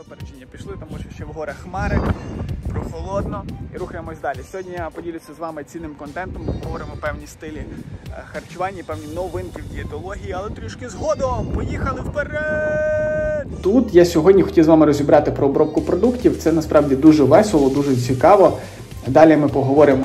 випередження пішли, тому що ще в горах хмари, прохолодно і рухаємось далі. Сьогодні я поділюся з вами цінним контентом, поговоримо певні стилі харчування, певні новинки в дієтології, але трішки згодом. Поїхали вперед! Тут я сьогодні хотів з вами розібрати про обробку продуктів. Це насправді дуже весело, дуже цікаво. Далі ми поговоримо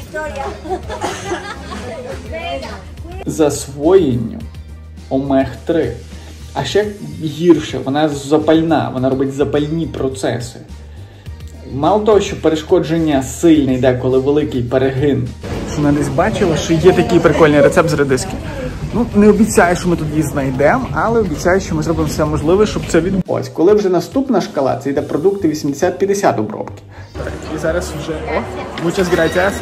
засвоєнню омег-3. А ще гірше, вона запальна, вона робить запальні процеси. Мало того, що перешкодження сильне йде, коли великий перегин. Що ми десь бачили, що є такий прикольний рецепт з редиски. Ну, не обіцяю, що ми тут її знайдемо, але обіцяю, що ми зробимо все можливе, щоб це відбулося. Коли вже наступна шкала, це йде продукти 80-50 обробки. Так, і зараз вже, muchas gracias.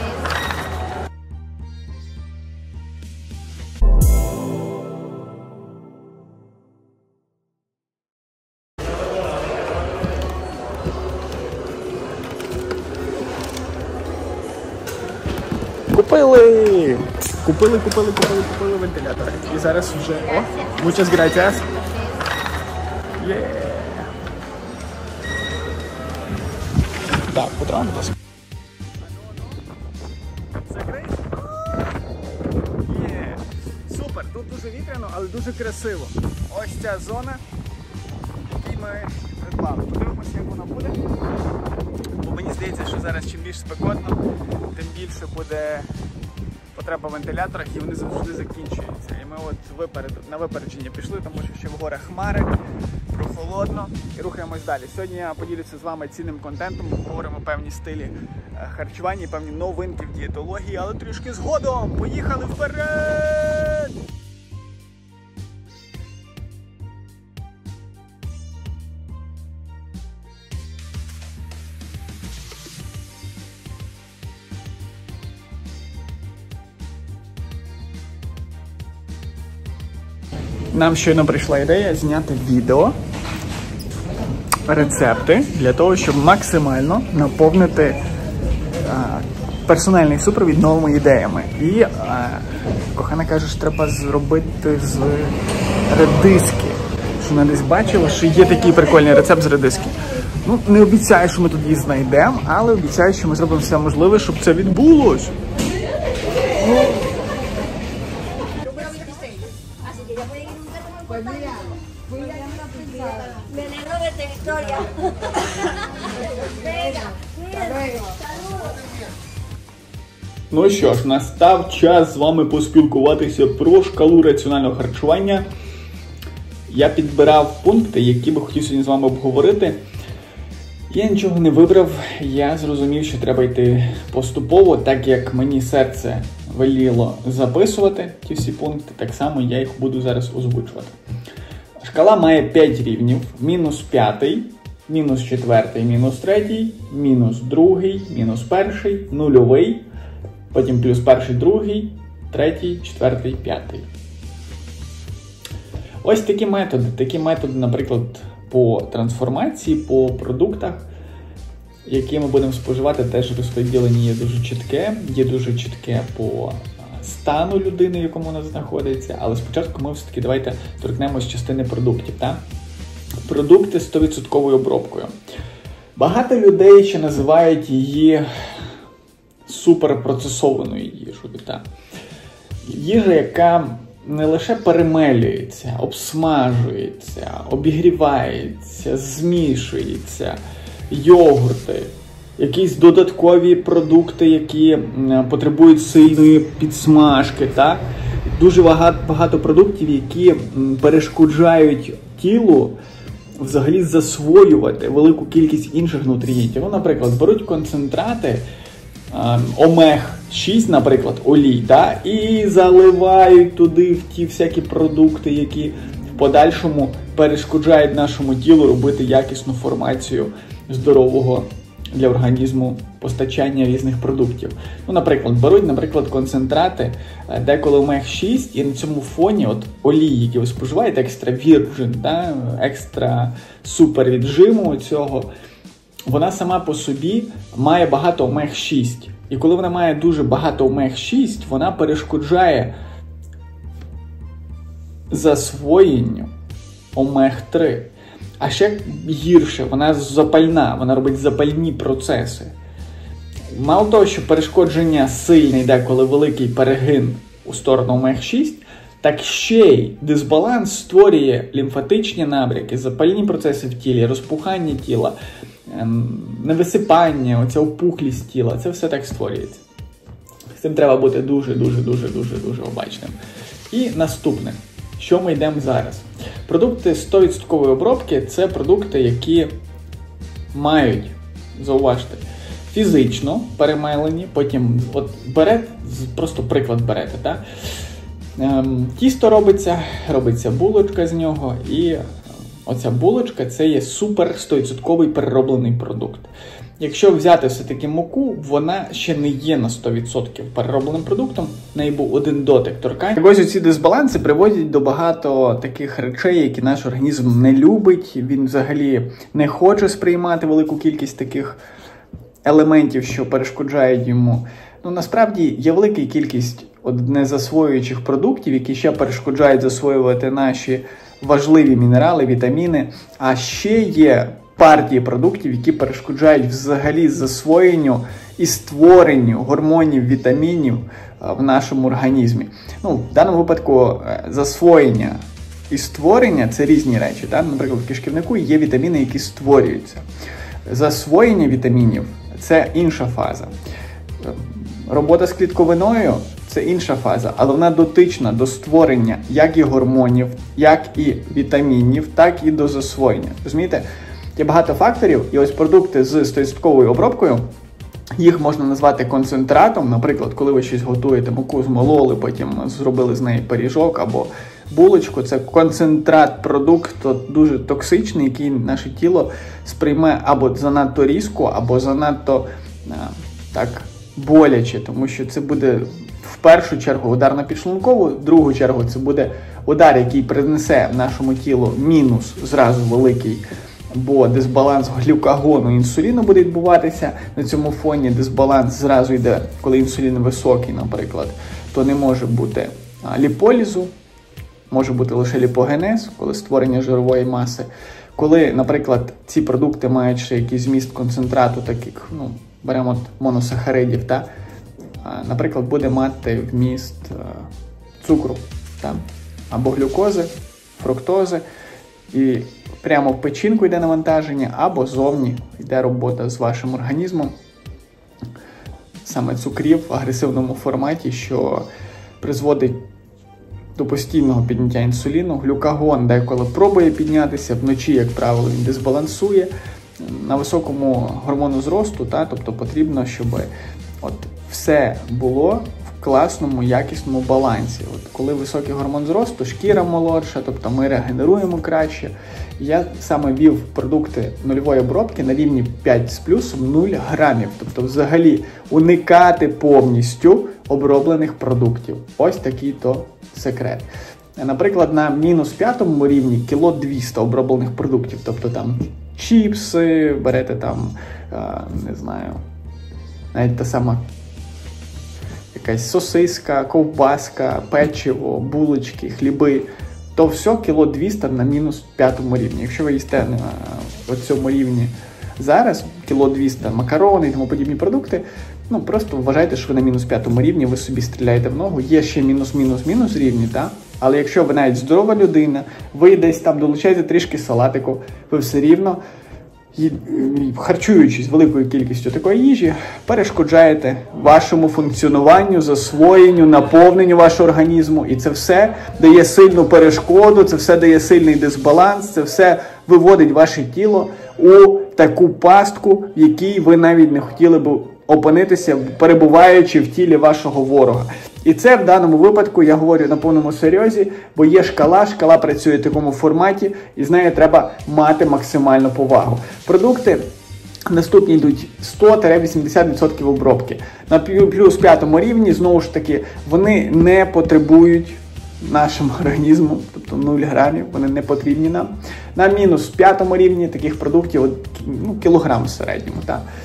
Купили вентилятори. І зараз вже, muchas gracias. Так, потравимо, будь ласка. Супер, тут дуже вітряно, але дуже красиво. Ось ця зона, яку ми придбали. Подивимося, як вона буде. Бо мені здається, що зараз чим більш спекотно, тим більше буде потреба в вентиляторах, і вони завжди закінчуються. І ми от на випередження пішли, тому що ще в горах хмари, прохолодно і рухаємось далі. Сьогодні я поділюся з вами цінним контентом, поговоримо певні стилі харчування, певні новинки в дієтології, але трішки згодом. Поїхали вперед! Нам щойно прийшла ідея зняти відео, рецепти, для того, щоб максимально наповнити персональний супровід новими ідеями. І кохана каже, що треба зробити з редиски. Що ми десь бачили, що є такий прикольний рецепт з редиски. Ну, не обіцяю, що ми тут її знайдемо, але обіцяю, що ми зробимо все можливе, щоб це відбулося. Ну що ж, настав час з вами поспілкуватися про шкалу раціонального харчування. Я підбирав пункти, які би хотів сьогодні з вами обговорити. Я нічого не вибрав, я зрозумів, що треба йти поступово, так як мені серце веліло записувати ті всі пункти, так само я їх буду зараз озвучувати. Шкала має 5 рівнів, мінус 5, мінус 4, мінус 3, мінус 2, мінус 1, нульовий, потім плюс 1, 2, 3, 4, 5. Ось такі методи. Такі методи, наприклад, по трансформації, по продуктах, які ми будемо споживати, теж розподілення є дуже чітке по стану людини, в якому вона знаходиться. Але спочатку ми все-таки давайте торкнемось частини продуктів. Так? Продукти з 100% обробкою. Багато людей ще називають її суперпроцесованою їжею. Так? Їжа, яка не лише перемелюється, обсмажується, обігрівається, змішується, йогурти, якісь додаткові продукти, які потребують сильної підсмажки. Так? Дуже багато продуктів, які перешкоджають тілу взагалі засвоювати велику кількість інших нутрієнтів. Ну, наприклад, беруть концентрати омег-6, наприклад, олій, да, і заливають туди в ті всякі продукти, які в подальшому перешкоджають нашому тілу робити якісну формацію здорового для організму постачання різних продуктів. Ну, наприклад, беруть, концентрати, деколи омег-6, і на цьому фоні от олії, які ви споживаєте, екстра вірджин, да, екстра супер віджиму цього, вона сама по собі має багато омег-6. І коли вона має дуже багато омег-6, вона перешкоджає засвоєнню омег-3. А ще гірше, вона запальна, вона робить запальні процеси. Мало того, що перешкодження сильне йде, коли великий перегин у сторону омега-6, так ще й дисбаланс створює лімфатичні набряки, запальні процеси в тілі, розпухання тіла, невисипання, оця опухлість тіла. Це все так створюється. З цим треба бути дуже обачним. І наступне. Що ми йдемо зараз? Продукти 100% обробки – це продукти, які мають, зауважте, фізично перемелені, потім просто приклад берете, так? Тісто робиться булочка з нього, і оця булочка – це є супер 100% перероблений продукт. Якщо взяти все-таки муку, вона ще не є на 100% переробленим продуктом, в неї був один дотик торкання. Так ось ці дисбаланси приводять до багато таких речей, які наш організм не любить, він взагалі не хоче сприймати велику кількість таких елементів, що перешкоджають йому. Насправді є велика кількість незасвоюючих продуктів, які ще перешкоджають засвоювати наші важливі мінерали, вітаміни, а ще є партії продуктів, які перешкоджають взагалі засвоєнню і створенню гормонів, вітамінів в нашому організмі. В даному випадку засвоєння і створення – це різні речі. Так? Наприклад, в кишківнику є вітаміни, які створюються. Засвоєння вітамінів – це інша фаза. Робота з клітковиною – це інша фаза, але вона дотична до створення як і гормонів, як і вітамінів, так і до засвоєння. Розумієте? Є багато факторів, і ось продукти з 100% обробкою, їх можна назвати концентратом. Наприклад, коли ви щось готуєте, муку змололи, потім зробили з неї пиріжок або булочку. Це концентрат, продукт дуже токсичний, який наше тіло сприйме або занадто різко, або занадто боляче, тому що це буде в першу чергу удар на підшлункову, в другу чергу це буде удар, який принесе нашому тілу мінус зразу великий, бо дисбаланс глюкагону і інсуліну буде відбуватися. На цьому фоні дисбаланс зразу йде, коли інсулін високий, наприклад, то не може бути ліполізу, може бути лише ліпогенез, коли створення жирової маси. Коли, наприклад, ці продукти мають ще якийсь зміст концентрату, таких, беремо моносахаридів, наприклад, буде мати вміст цукру, або глюкози, фруктози, і прямо в печінку йде навантаження, або зовні йде робота з вашим організмом, саме цукрів в агресивному форматі, що призводить до постійного підняття інсуліну. Глюкагон деколи пробує піднятися, вночі, як правило, він дисбалансує на високому гормону зросту, тобто потрібно, щоб все було в класному, якісному балансі. Коли високий гормон зросту, шкіра молодша, тобто ми регенеруємо краще. Я саме вів продукти нульової обробки на рівні 5 з плюсом 0 грамів. Тобто взагалі уникати повністю оброблених продуктів. Ось такий-то секрет. Наприклад, на мінус 5 рівні 200 кг оброблених продуктів. Тобто там чіпси, берете не знаю, навіть та сама якась сосиска, ковбаска, печиво, булочки, хліби, то все 200 кг на мінус 5 рівні. Якщо ви їсте на цьому рівні зараз, 200 кг макарони і тому подібні продукти, просто вважайте, що ви на мінус 5 рівні, ви собі стріляєте в ногу. Є ще мінус рівні, але якщо ви навіть здорова людина, ви десь там долучаєте трішки салатику, ви все рівно, харчуючись великою кількістю такої їжі, перешкоджаєте вашому функціонуванню, засвоєнню, наповненню вашого організму. І це все дає сильну перешкоду, це все дає сильний дисбаланс, це все виводить ваше тіло у таку пастку, в якій ви навіть не хотіли б опинитися, перебуваючи в тілі вашого ворога. І це в даному випадку, я говорю на повному серйозі, бо є шкала працює в такому форматі, і з нею треба мати максимальну повагу. Продукти наступні йдуть 100-80% обробки. На плюс 5 рівні, знову ж таки, вони не потребують нашому організму, тобто 0 грамів, вони не потрібні нам. На мінус 5 рівні таких продуктів кілограм в середньому.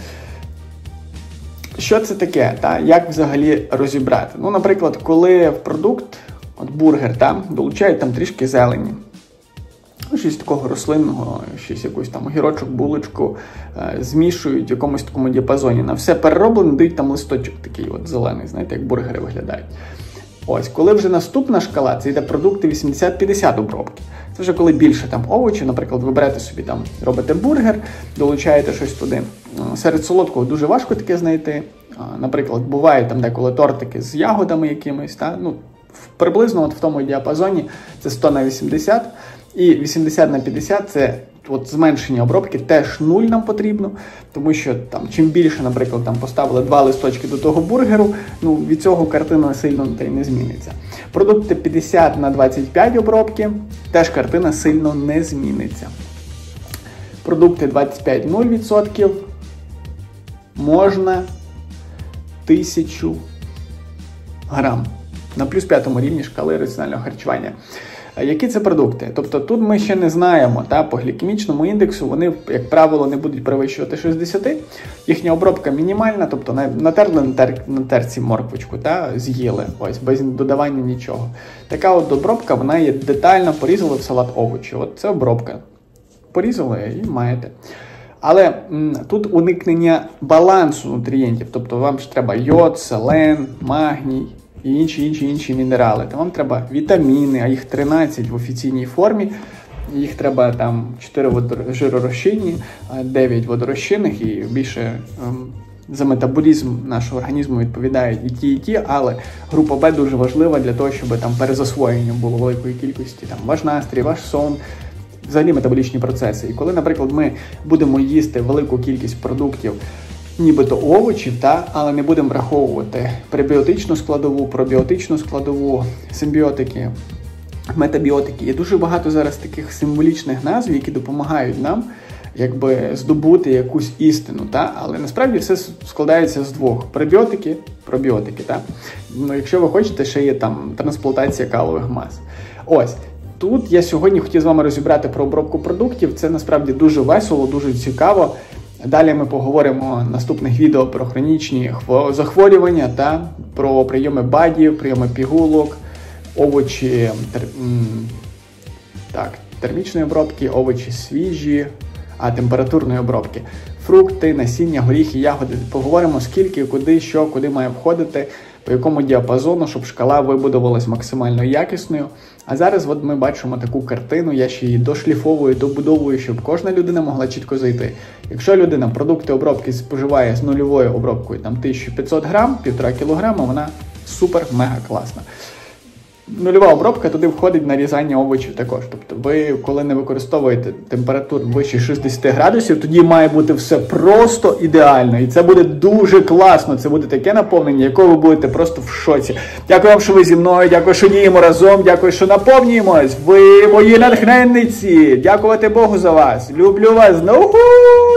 Що це таке? Як взагалі розібрати? Наприклад, коли в продукт, бургер, долучають трішки зелені. щось такого рослинного, щось якусь там огірочок, булочку, змішують в якомусь такому діапазоні. На все перероблено, дають там листочок такий от зелений, знаєте, як бургери виглядають. Ось, коли вже наступна шкала, це йде продукти 80-50 обробки. Це вже коли більше там овочів, наприклад, ви берете собі там, робите бургер, долучаєте щось туди. Серед солодкого дуже важко таке знайти. Наприклад, бувають там деколи тортики з ягодами якимись, та? Ну, приблизно от в тому діапазоні це 100/80, і 80/50 це от зменшення обробки, теж 0 нам потрібно, тому що там чим більше, наприклад, там поставили 2 листочки до того бургеру, ну від цього картина сильно та й не зміниться. Продукти 50/25 обробки, теж картина сильно не зміниться. Продукти 25-0% можна 1000 грам на плюс 5 рівні шкали раціонального харчування. Які це продукти? Тобто тут ми ще не знаємо, по глікемічному індексу вони, як правило, не будуть перевищувати 60. Їхня обробка мінімальна, тобто натерли на терці морквочку, з'їли, ось, без додавання нічого. Така от обробка, вона є детально, порізали в салат овочі. От це обробка. Порізали і маєте. Але тут уникнення балансу нутрієнтів, тобто вам ж треба йод, селен, магній, і інші мінерали. Там вам треба вітаміни, а їх 13 в офіційній формі. Їх треба там 4 жиророзчинні, 9 водорозчинних і більше за метаболізм нашого організму відповідають і ті, але група Б дуже важлива для того, щоб там перезасвоєння було великої кількості. Там ваш настрій, ваш сон, взагалі метаболічні процеси. І коли, наприклад, ми будемо їсти велику кількість продуктів, нібито овочів, але не будемо враховувати пребіотичну складову, пробіотичну складову, симбіотики, метабіотики. Є дуже багато зараз таких символічних назв, які допомагають нам здобути якусь істину, але насправді все складається з двох. Пребіотики, пробіотики. Ну, якщо ви хочете, ще є там трансплантація калових мас. Ось. Тут я сьогодні хотів з вами розібрати про обробку продуктів. Це насправді дуже весело, дуже цікаво. Далі ми поговоримо в наступних відео про хронічні захворювання, про прийоми БАДів, прийоми пігулок, овочі термічної обробки, овочі свіжі, температурної обробки. Фрукти, насіння, горіхи, ягоди. Поговоримо скільки, куди, що, куди має входити, по якому діапазону, щоб шкала вибудувалась максимально якісною. А зараз от ми бачимо таку картину, я ще її дошліфовую, добудовую, щоб кожна людина могла чітко зайти. Якщо людина продукти обробки споживає з нульовою обробкою 1500 грам, 1,5 кілограма, вона супер-мега класна. Нульова обробка, туди входить нарізання овочів також. Тобто ви, коли не використовуєте температуру вище 60 градусів, тоді має бути все просто ідеально. І це буде дуже класно. Це буде таке наповнення, якого ви будете просто в шоці. Дякую вам, що ви зі мною. Дякую, що діємо разом. Дякую, що наповнюємось. Ви мої натхненниці. Дякувати Богу за вас. Люблю вас.